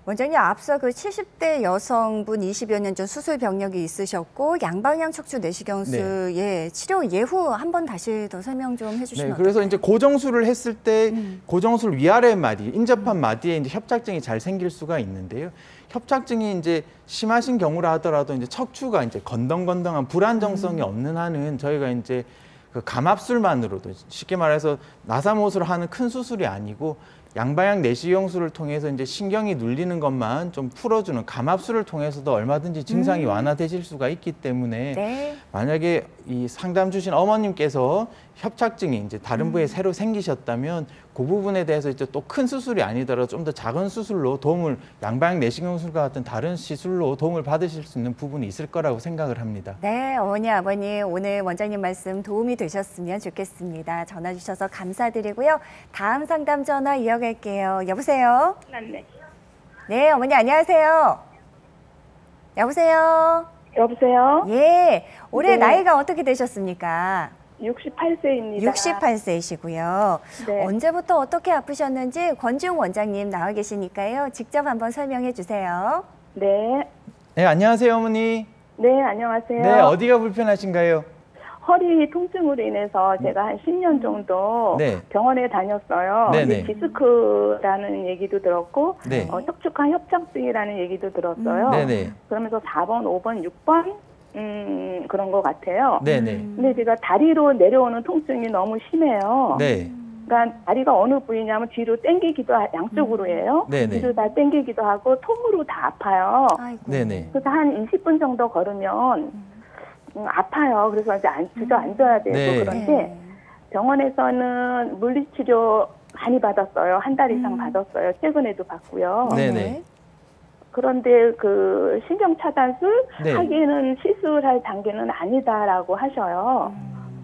원장님, 앞서 그 70대 여성분 20여 년 전 수술 병력이 있으셨고 양방향 척추 내시경술의 치료 예후 한번 다시 더 설명 좀 해주시면 네, 그래서 이제 고정술을 했을 때 고정술 위아래 마디, 인접한 마디에 이제 협착증이 잘 생길 수가 있는데요. 협착증이 이제 심하신 경우라 하더라도 이제 척추가 이제 건덩건덩한 불안정성이 없는 한은 저희가 이제 그 감압술만으로도 쉽게 말해서 나사못으로 하는 큰 수술이 아니고 양방향 내시경술을 통해서 이제 신경이 눌리는 것만 좀 풀어주는 감압술을 통해서도 얼마든지 증상이 완화되실 수가 있기 때문에 네. 만약에 이 상담 주신 어머님께서 협착증이 이제 다른 부위에 새로 생기셨다면 그 부분에 대해서 이제 또 큰 수술이 아니더라도 좀 더 작은 수술로 도움을 양방향 내시경술과 같은 다른 시술로 도움을 받으실 수 있는 부분이 있을 거라고 생각을 합니다. 네, 어머니, 아버님 오늘 원장님 말씀 도움이 되셨으면 좋겠습니다. 전화 주셔서 감사드리고요. 다음 상담 전화 이어갈게요. 여보세요? 네. 네, 어머니 안녕하세요. 여보세요? 여보세요? 예, 올해 네. 나이가 어떻게 되셨습니까? 68세입니다. 68세이시고요. 네. 언제부터 어떻게 아프셨는지 권지웅 원장님 나와 계시니까요. 직접 한번 설명해 주세요. 네. 네, 안녕하세요, 어머니. 네, 안녕하세요. 네, 어디가 불편하신가요? 허리 통증으로 인해서 제가 한 10년 정도 네. 병원에 다녔어요. 네네. 디스크라는 얘기도 들었고 네. 척추관 협착증이라는 얘기도 들었어요. 네네. 그러면서 4번, 5번, 6번 그런 것 같아요. 네네. 근데 제가 다리로 내려오는 통증이 너무 심해요. 네. 그러니까 다리가 어느 부위냐면 뒤로 당기기도 양쪽으로 해요. 네네. 뒤로 다 당기기도 하고 통으로 다 아파요. 아이고. 네네. 그래서 한 20분 정도 걸으면 아파요. 그래서 이제 주저앉아야 되고 네. 그런데 병원에서는 물리치료 많이 받았어요. 한 달 이상 받았어요. 최근에도 받고요. 네네. 그런데 그 신경 차단술 네. 하기에는 시술할 단계는 아니다라고 하셔요.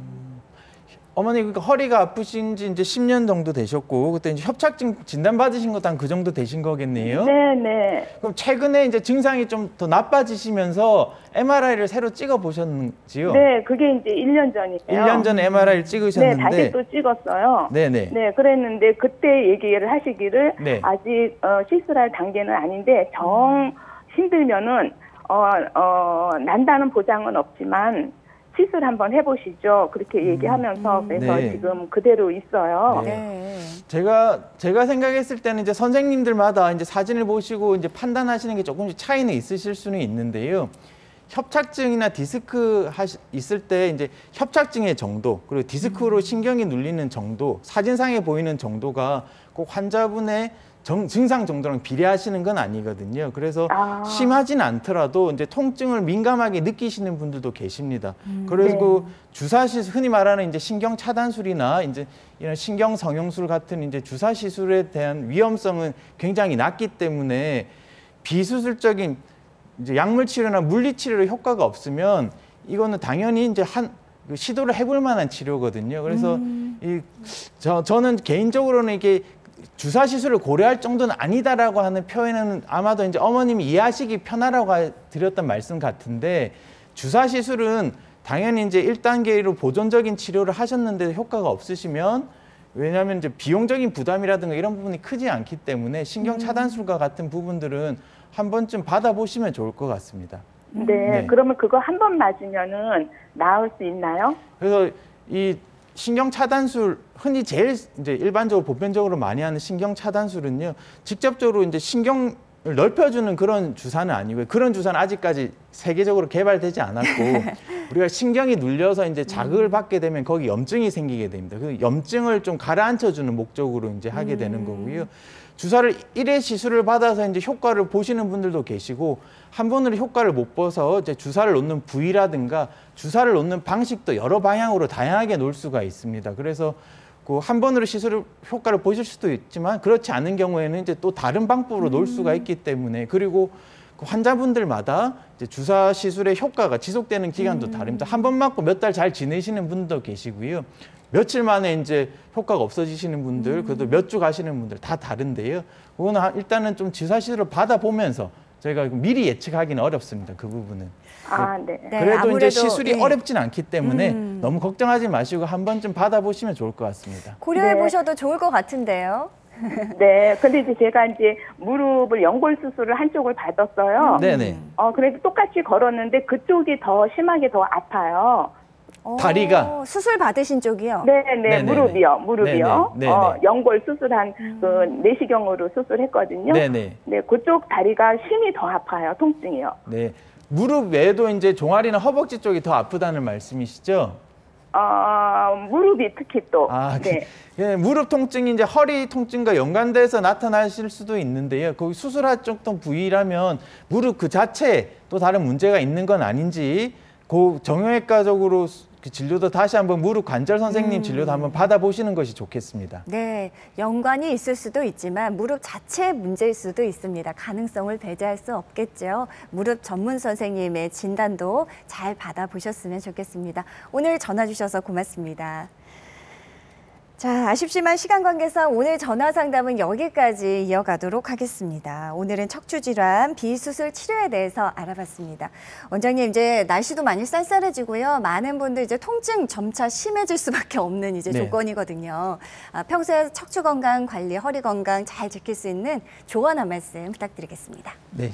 어머니 그러니까 허리가 아프신 지 이제 10년 정도 되셨고 그때 이제 협착증 진단 받으신 것도 한 그 정도 되신 거겠네요. 네네. 그럼 최근에 이제 증상이 좀 더 나빠지시면서 MRI를 새로 찍어 보셨는지요? 네, 그게 이제 1년 전이에요. 1년 전에 MRI를 네, 찍으셨는데 다시 또 찍었어요. 네네. 네, 그랬는데 그때 얘기를 하시기를 네. 아직 시술할 단계는 아닌데 정 힘들면은 난다는 보장은 없지만 시술 한번 해보시죠. 그렇게 얘기하면서 그래서 네. 지금 그대로 있어요. 네. 네. 제가 생각했을 때는 이제 선생님들마다 이제 사진을 보시고 이제 판단하시는 게 조금씩 차이는 있으실 수는 있는데요. 협착증이나 디스크 있을 때 이제 협착증의 정도 그리고 디스크로 신경이 눌리는 정도, 사진상에 보이는 정도가 꼭 환자분의 증상 정도랑 비례하시는 건 아니거든요. 그래서 심하진 않더라도 이제 통증을 민감하게 느끼시는 분들도 계십니다. 그리고 주사 시술, 흔히 말하는 이제 신경 차단술이나 이제 이런 신경 성형술 같은 이제 주사 시술에 대한 위험성은 굉장히 낮기 때문에 비수술적인 이제 약물 치료나 물리 치료로 효과가 없으면 이거는 당연히 이제 시도를 해볼 만한 치료거든요. 그래서 저는 개인적으로는 이게 주사 시술을 고려할 정도는 아니다라고 하는 표현은 아마도 이제 어머님이 이해하시기 편하라고 드렸던 말씀 같은데 주사 시술은 당연히 이제 1단계로 보존적인 치료를 하셨는데 효과가 없으시면 왜냐하면 이제 비용적인 부담이라든가 이런 부분이 크지 않기 때문에 신경 차단술과 같은 부분들은 한 번쯤 받아보시면 좋을 것 같습니다. 네, 그러면 그거 한 번 맞으면은 나을 수 있나요? 그래서 이 신경 차단술 흔히 제일 이제 일반적으로 보편적으로 많이 하는 신경 차단술은요. 직접적으로 이제 신경을 넓혀주는 그런 주사는 아니고요. 그런 주사는 아직까지 세계적으로 개발되지 않았고 우리가 신경이 눌려서 이제 자극을 받게 되면 거기 염증이 생기게 됩니다. 그 염증을 좀 가라앉혀주는 목적으로 이제 하게 되는 거고요. 주사를 1회 시술을 받아서 이제 효과를 보시는 분들도 계시고 한 번으로 효과를 못 봐서 이제 주사를 놓는 부위라든가 주사를 놓는 방식도 여러 방향으로 다양하게 놓을 수가 있습니다. 그래서 그 한 번으로 시술 효과를 보실 수도 있지만 그렇지 않은 경우에는 이제 또 다른 방법으로 놓을 수가 있기 때문에 그리고 그 환자분들마다 이제 주사 시술의 효과가 지속되는 기간도 다릅니다. 한 번 맞고 몇 달 잘 지내시는 분도 계시고요. 며칠 만에 이제 효과가 없어지시는 분들, 그래도 몇 주 가시는 분들 다 다른데요. 그거는 일단은 좀 주사 시술을 받아보면서 저희가 미리 예측하기는 어렵습니다. 그 부분은. 네. 그래도 아무래도, 이제 시술이 어렵진 않기 때문에 너무 걱정하지 마시고 한 번쯤 받아보시면 좋을 것 같습니다. 고려해 보셔도 좋을 것 같은데요. 네, 근데 이제 제가 이제 무릎을 연골 수술을 한쪽을 받았어요. 네네. 그래도 똑같이 걸었는데 그쪽이 더 심하게 더 아파요. 다리가? 수술 받으신 쪽이요? 네네, 무릎이요. 네네. 연골 수술한 그 내시경으로 수술했거든요. 네네. 네, 그쪽 다리가 심히 더 아파요, 통증이요. 네. 무릎 외에도 이제 종아리나 허벅지 쪽이 더 아프다는 말씀이시죠? 무릎이 특히 또. 네. 예, 무릎 통증이 이제 허리 통증과 연관돼서 나타나실 수도 있는데요. 거기 수술할 정도 부위라면 무릎 그 자체에 또 다른 문제가 있는 건 아닌지 그 정형외과적으로 그 진료도 다시 한번 무릎 관절 선생님 진료도 한번 받아보시는 것이 좋겠습니다. 네, 연관이 있을 수도 있지만 무릎 자체의 문제일 수도 있습니다. 가능성을 배제할 수 없겠죠. 무릎 전문 선생님의 진단도 잘 받아보셨으면 좋겠습니다. 오늘 전화 주셔서 고맙습니다. 자, 아쉽지만 시간 관계상 오늘 전화 상담은 여기까지 이어가도록 하겠습니다. 오늘은 척추질환, 비수술 치료에 대해서 알아봤습니다. 원장님, 이제 날씨도 많이 쌀쌀해지고요. 많은 분들 이제 통증 점차 심해질 수밖에 없는 이제 조건이거든요. 평소에 척추 건강 관리, 허리 건강 잘 지킬 수 있는 조언 한 말씀 부탁드리겠습니다. 네.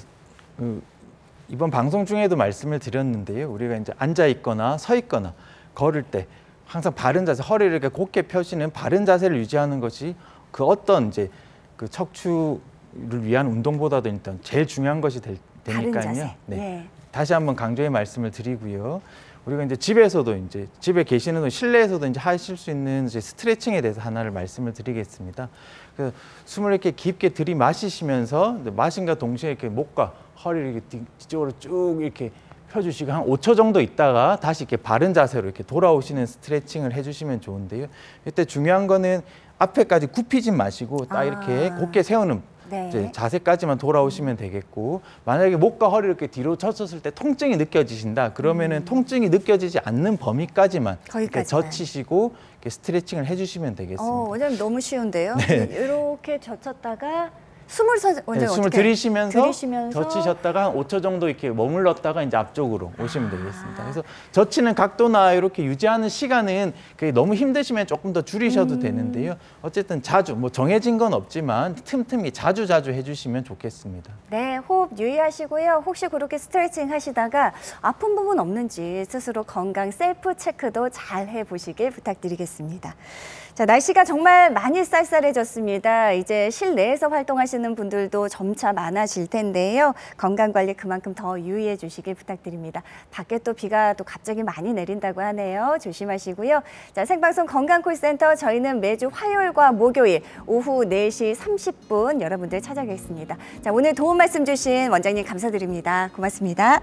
이번 방송 중에도 말씀을 드렸는데요. 우리가 이제 앉아 있거나 서 있거나 걸을 때 항상 바른 자세, 허리를 이렇게 곧게 펴시는 바른 자세를 유지하는 것이 그 어떤 이제 그 척추를 위한 운동보다도 일단 제일 중요한 것이 되니까요. 바른 자세. 네. 다시 한번 강조의 말씀을 드리고요. 우리가 이제 집에서도 이제 집에 계시는 실내에서도 이제 하실 수 있는 이제 스트레칭에 대해서 하나를 말씀을 드리겠습니다. 그래서 숨을 이렇게 깊게 들이마시시면서 마신과 동시에 이렇게 목과 허리를 이렇게 뒤쪽으로 쭉 이렇게 펴주시고 한 5초 정도 있다가 다시 이렇게 바른 자세로 이렇게 돌아오시는 스트레칭을 해주시면 좋은데요. 이때 중요한 거는 앞에까지 굽히지 마시고 딱 이렇게 곧게 세우는 이제 자세까지만 돌아오시면 되겠고, 만약에 목과 허리를 이렇게 뒤로 젖혔을 때 통증이 느껴지신다 그러면은 통증이 느껴지지 않는 범위까지만 이렇게 젖히시고 이렇게 스트레칭을 해주시면 되겠습니다. 원장님 너무 쉬운데요. 이렇게 젖혔다가 숨을 들이쉬면서 젖히셨다가 한 5초 정도 이렇게 머물렀다가 이제 앞쪽으로 오시면 되겠습니다. 그래서 젖히는 각도나 이렇게 유지하는 시간은 그게 너무 힘드시면 조금 더 줄이셔도 되는데요. 어쨌든 자주, 뭐 정해진 건 없지만 틈틈이 자주 해주시면 좋겠습니다. 네, 호흡 유의하시고요. 혹시 그렇게 스트레칭 하시다가 아픈 부분 없는지 스스로 건강 셀프 체크도 잘 해보시길 부탁드리겠습니다. 자, 날씨가 정말 많이 쌀쌀해졌습니다. 이제 실내에서 활동하시는 분들도 점차 많아질 텐데요. 건강관리 그만큼 더 유의해 주시길 부탁드립니다. 밖에 또 비가 또 갑자기 많이 내린다고 하네요. 조심하시고요. 자, 생방송 건강콜센터 저희는 매주 화요일과 목요일 오후 4시 30분 여러분들 찾아뵙겠습니다. 자, 오늘 도움 말씀 주신 원장님 감사드립니다. 고맙습니다.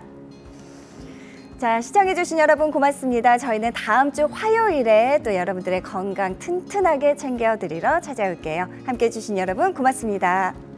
자, 시청해주신 여러분 고맙습니다. 저희는 다음 주 화요일에 또 여러분들의 건강 튼튼하게 챙겨드리러 찾아올게요. 함께해 주신 여러분 고맙습니다.